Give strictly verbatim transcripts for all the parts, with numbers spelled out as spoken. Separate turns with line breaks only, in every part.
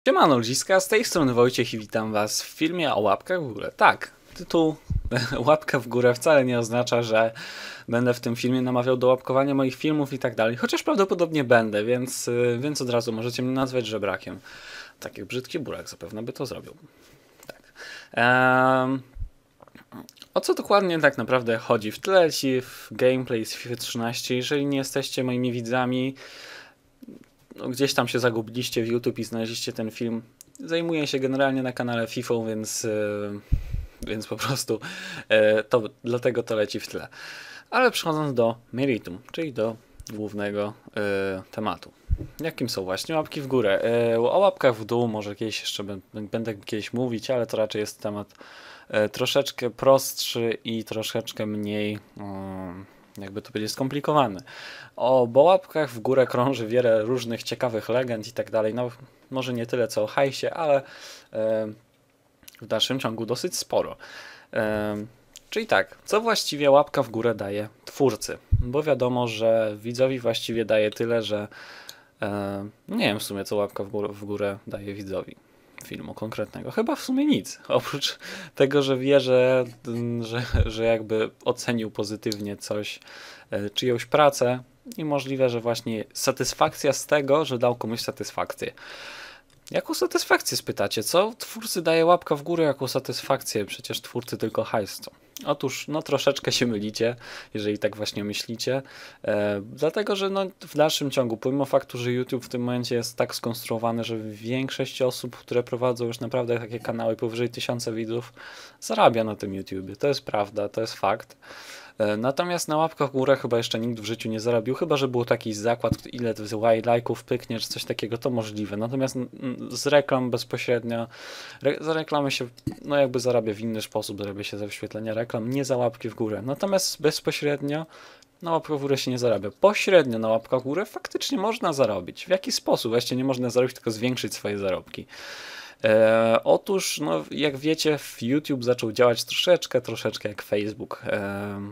Siemano ludziska, z tej strony Wojciech i witam was w filmie o łapkach w górę. Tak, tytuł łapka w górę wcale nie oznacza, że będę w tym filmie namawiał do łapkowania moich filmów i tak dalej, chociaż prawdopodobnie będę, więc, więc od razu możecie mnie nazwać żebrakiem. Tak jak brzydki burak zapewne by to zrobił. Tak. Um, o co dokładnie tak naprawdę chodzi? W tle ci w gameplay z FIFA trzynaście, jeżeli nie jesteście moimi widzami, no, gdzieś tam się zagubiliście w YouTube i znaleźliście ten film. Zajmuję się generalnie na kanale FIFA, więc, yy, więc po prostu yy, to, dlatego to leci w tle. Ale przechodząc do meritum, czyli do głównego yy, tematu. Jakim są właśnie łapki w górę? Yy, o łapkach w dół może kiedyś jeszcze będę kiedyś mówić, ale to raczej jest temat yy, troszeczkę prostszy i troszeczkę mniej... Yy, jakby to będzie skomplikowane. O bo łapkach w górę krąży wiele różnych ciekawych legend i tak dalej. No może nie tyle co o hajsie, ale e, w dalszym ciągu dosyć sporo. E, czyli tak, co właściwie łapka w górę daje twórcy? Bo wiadomo, że widzowi właściwie daje tyle, że e, nie wiem w sumie co łapka w górę, w górę daje widzowi filmu konkretnego. Chyba w sumie nic. Oprócz tego, że wie, że, że, że jakby ocenił pozytywnie coś, czyjąś pracę i możliwe, że właśnie satysfakcja z tego, że dał komuś satysfakcję. Jaką satysfakcję spytacie? Co twórcy daje łapka w górę jako satysfakcję? Przecież twórcy tylko hajs chcą. Otóż, no troszeczkę się mylicie, jeżeli tak właśnie myślicie, e, dlatego, że no, w dalszym ciągu, pomimo faktu, że YouTube w tym momencie jest tak skonstruowany, że większość osób, które prowadzą już naprawdę takie kanały powyżej tysiąca widzów, zarabia na tym YouTubie. To jest prawda, to jest fakt. Natomiast na łapkach w górę chyba jeszcze nikt w życiu nie zarobił, chyba że był taki zakład, ile lajków pyknie, czy coś takiego, to możliwe. Natomiast z reklam bezpośrednio, re, za reklamy się no jakby zarabia w inny sposób, zarabia się za wyświetlenia reklam, nie za łapki w górę. Natomiast bezpośrednio na łapkach w górę się nie zarabia. Pośrednio na łapkach w górę faktycznie można zarobić. W jaki sposób? Właściwie nie można zarobić, tylko zwiększyć swoje zarobki. E, otóż, no, jak wiecie, YouTube zaczął działać troszeczkę, troszeczkę jak Facebook. E,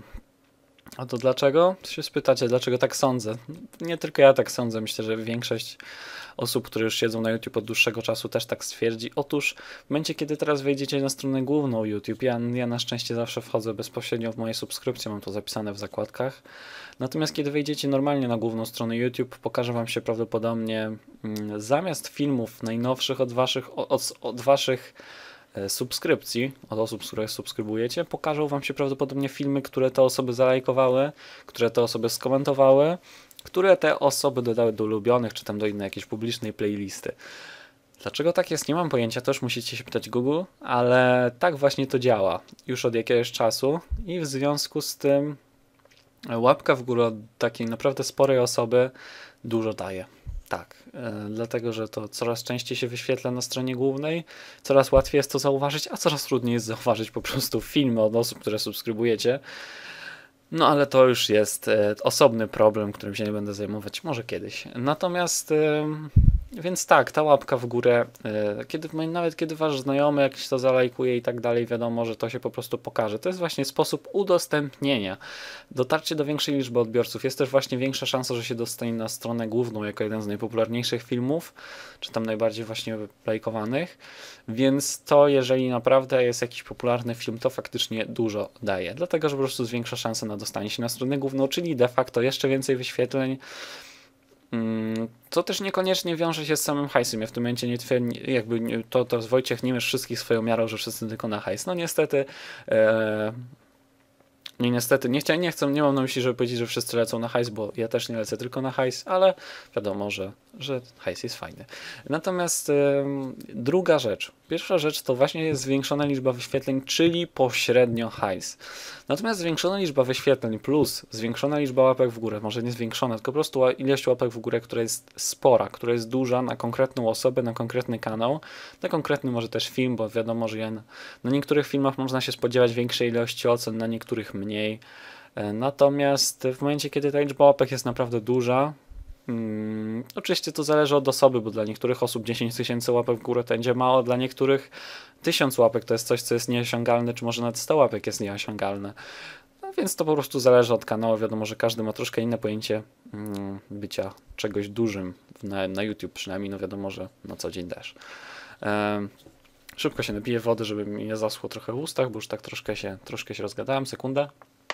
a to dlaczego? Się spytacie, dlaczego tak sądzę? Nie tylko ja tak sądzę, myślę, że większość osób, które już siedzą na YouTube od dłuższego czasu też tak stwierdzi. Otóż w momencie, kiedy teraz wejdziecie na stronę główną YouTube, ja, ja na szczęście zawsze wchodzę bezpośrednio w moje subskrypcje, mam to zapisane w zakładkach. Natomiast kiedy wejdziecie normalnie na główną stronę YouTube, pokaże wam się prawdopodobnie mm, zamiast filmów najnowszych od waszych, od, od waszych subskrypcji, od osób, które subskrybujecie, pokażą wam się prawdopodobnie filmy, które te osoby zalajkowały, które te osoby skomentowały, które te osoby dodały do ulubionych, czy tam do innej jakiejś publicznej playlisty. Dlaczego tak jest? Nie mam pojęcia, też musicie się pytać Google, ale tak właśnie to działa już od jakiegoś czasu i w związku z tym łapka w górę od takiej naprawdę sporej osoby dużo daje. Tak, e, dlatego, że to coraz częściej się wyświetla na stronie głównej, coraz łatwiej jest to zauważyć, a coraz trudniej jest zauważyć po prostu filmy od osób, które subskrybujecie. No ale to już jest e, osobny problem, którym się nie będę zajmować, może kiedyś. Natomiast, e, więc tak, ta łapka w górę, e, kiedy, nawet kiedy wasz znajomy jakiś to zalajkuje i tak dalej, wiadomo, że to się po prostu pokaże. To jest właśnie sposób udostępnienia. Dotarcie do większej liczby odbiorców. Jest też właśnie większa szansa, że się dostanie na stronę główną jako jeden z najpopularniejszych filmów, czy tam najbardziej właśnie lajkowanych. Więc to, jeżeli naprawdę jest jakiś popularny film, to faktycznie dużo daje. Dlatego, że po prostu zwiększa szansę na dostanie się na stronę główną, czyli de facto jeszcze więcej wyświetleń. Co też niekoniecznie wiąże się z samym hajsem. Ja w tym momencie nie twierdzę, jakby nie, to, to Wojciech nie mierz wszystkich swoją miarą, że wszyscy tylko na hajs. No niestety... E, Nie, niestety, nie, chcę, nie chcę, nie mam na myśli, żeby powiedzieć, że wszyscy lecą na hajs, bo ja też nie lecę tylko na hajs, ale wiadomo, że, że hajs jest fajny. Natomiast ym, druga rzecz, pierwsza rzecz to właśnie jest zwiększona liczba wyświetleń, czyli pośrednio hajs. Natomiast zwiększona liczba wyświetleń plus zwiększona liczba łapek w górę, może nie zwiększona, tylko po prostu ilość łapek w górę, która jest spora, która jest duża na konkretną osobę, na konkretny kanał, na konkretny może też film, bo wiadomo, że ja na, na niektórych filmach można się spodziewać większej ilości ocen, na niektórych mniej. Natomiast w momencie, kiedy ta liczba łapek jest naprawdę duża, hmm, oczywiście to zależy od osoby, bo dla niektórych osób dziesięć tysięcy łapek w górę to będzie mało, dla niektórych tysiąc łapek to jest coś, co jest nieosiągalne, czy może nawet sto łapek jest nieosiągalne. No więc to po prostu zależy od kanału. Wiadomo, że każdy ma troszkę inne pojęcie mm, bycia czegoś dużym na, na YouTube przynajmniej, no wiadomo, że na co dzień też. E, szybko się napiję wody, żeby mi nie zaschło trochę w ustach, bo już tak troszkę się, troszkę się rozgadałem. Sekundę.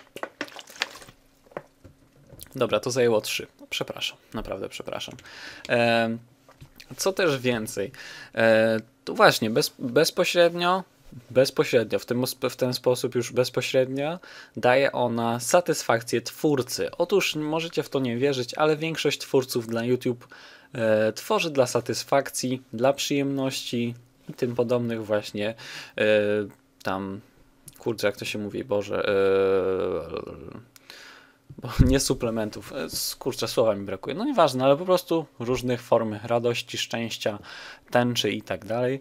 Dobra, to zajęło trzy. Przepraszam, naprawdę przepraszam. E, co też więcej? E, to właśnie, bez, bezpośrednio, bezpośrednio, w, tym, w ten sposób już bezpośrednio daje ona satysfakcję twórcy. Otóż możecie w to nie wierzyć, ale większość twórców dla YouTube e, tworzy dla satysfakcji, dla przyjemności i tym podobnych właśnie e, tam, kurczę, jak to się mówi, Boże... E, bo nie suplementów, kurczę, słowa mi brakuje, no nieważne, ale po prostu różnych form radości, szczęścia, tęczy i tak dalej.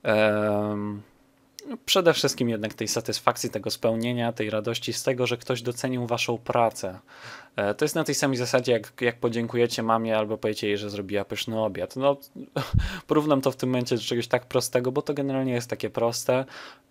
Przede wszystkim jednak tej satysfakcji, tego spełnienia, tej radości z tego, że ktoś docenił waszą pracę. To jest na tej samej zasadzie, jak, jak podziękujecie mamie albo powiecie jej, że zrobiła pyszny obiad. No, porównam to w tym momencie do czegoś tak prostego, bo to generalnie jest takie proste.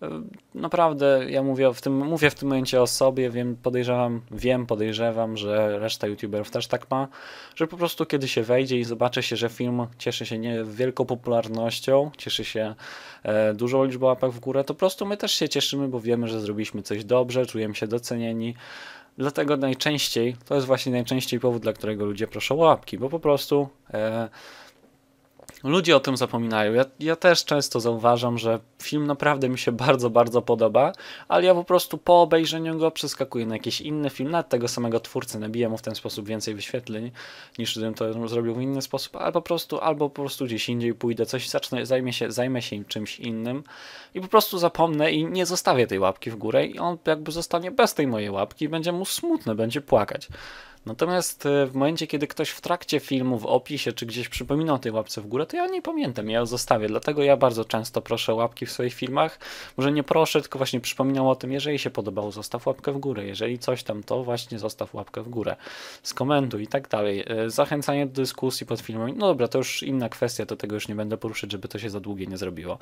Naprawdę, ja mówię w tym, mówię w tym momencie o sobie, wiem, podejrzewam, wiem, podejrzewam, że reszta youtuberów też tak ma, że po prostu kiedy się wejdzie i zobaczy się, że film cieszy się nie wielką popularnością, cieszy się e, dużą liczbą łapek w górę, to po prostu my też się cieszymy, bo wiemy, że zrobiliśmy coś dobrze, czujemy się docenieni. Dlatego najczęściej, to jest właśnie najczęściej powód, dla którego ludzie proszą o łapki, bo po prostu e, ludzie o tym zapominają. Ja, ja też często zauważam, że film naprawdę mi się bardzo, bardzo podoba, ale ja po prostu po obejrzeniu go przeskakuję na jakiś inny film, nawet tego samego twórcy, nabiję mu w ten sposób więcej wyświetleń, niż gdybym to zrobił w inny sposób, albo po prostu, albo po prostu gdzieś indziej pójdę, coś zacznę, zajmę się, zajmę się czymś innym i po prostu zapomnę i nie zostawię tej łapki w górę i on jakby zostanie bez tej mojej łapki i będzie mu smutny, będzie płakać. Natomiast w momencie, kiedy ktoś w trakcie filmu, w opisie, czy gdzieś przypomina o tej łapce w górę, to ja nie pamiętam, ja ją zostawię. Dlatego ja bardzo często proszę łapki w swoich filmach. Może nie proszę, tylko właśnie przypominam o tym, jeżeli się podobało, zostaw łapkę w górę. Jeżeli coś tam, to właśnie zostaw łapkę w górę. Skomentuj i tak dalej. Zachęcanie do dyskusji pod filmem. No dobra, to już inna kwestia, do tego już nie będę poruszać, żeby to się za długie nie zrobiło.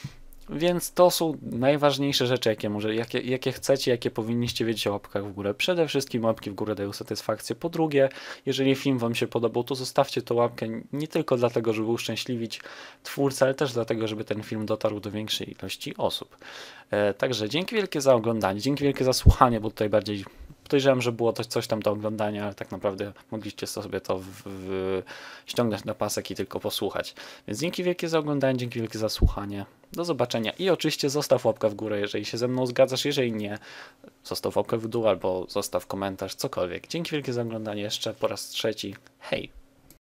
Więc to są najważniejsze rzeczy, jakie, może, jakie, jakie chcecie, jakie powinniście wiedzieć o łapkach w górę. Przede wszystkim łapki w górę dają satysfakcję. Po drugie, jeżeli film wam się podobał, to zostawcie tą łapkę nie tylko dlatego, żeby uszczęśliwić twórcę, ale też dlatego, żeby ten film dotarł do większej ilości osób. E, także dzięki wielkie za oglądanie, dzięki wielkie za słuchanie, bo tutaj bardziej podejrzewam, że było to coś tam do oglądania, ale tak naprawdę mogliście sobie to w, w, ściągnąć na pasek i tylko posłuchać. Więc dzięki wielkie za oglądanie, dzięki wielkie za słuchanie. Do zobaczenia i oczywiście zostaw łapkę w górę, jeżeli się ze mną zgadzasz, jeżeli nie, zostaw łapkę w dół albo zostaw komentarz, cokolwiek. Dzięki wielkie za oglądanie jeszcze po raz trzeci. Hej!